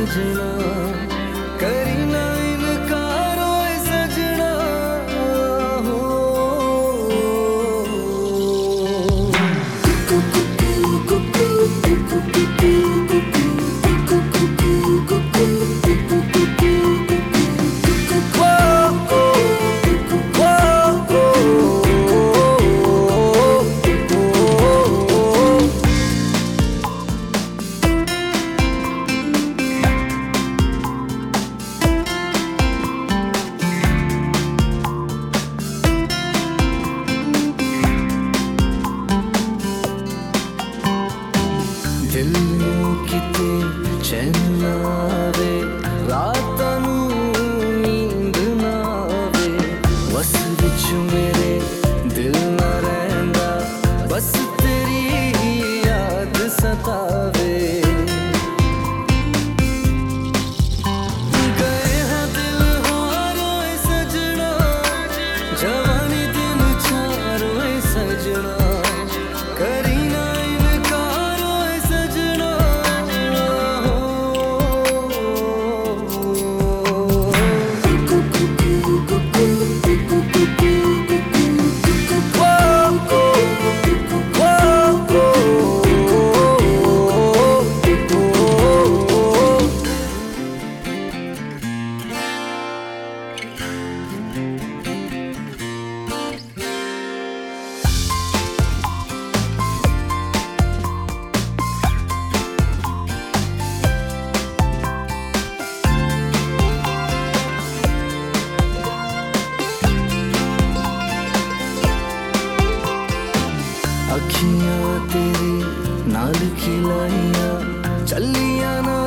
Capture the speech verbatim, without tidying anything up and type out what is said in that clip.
सजना, करी ना इनकार ओए सजना हो। दिल नूं किते चैन ना आवे, रात नूं नींद ना आवे, बस विच मेरे दिल ना रहिंदा, बस तेरी याद सतावे। गए हाँ दिल हार ओए सजना, जवानी दिन चार ओए सजना, करी ना अखियां तेरी नाल खिलाइया, चलिया ना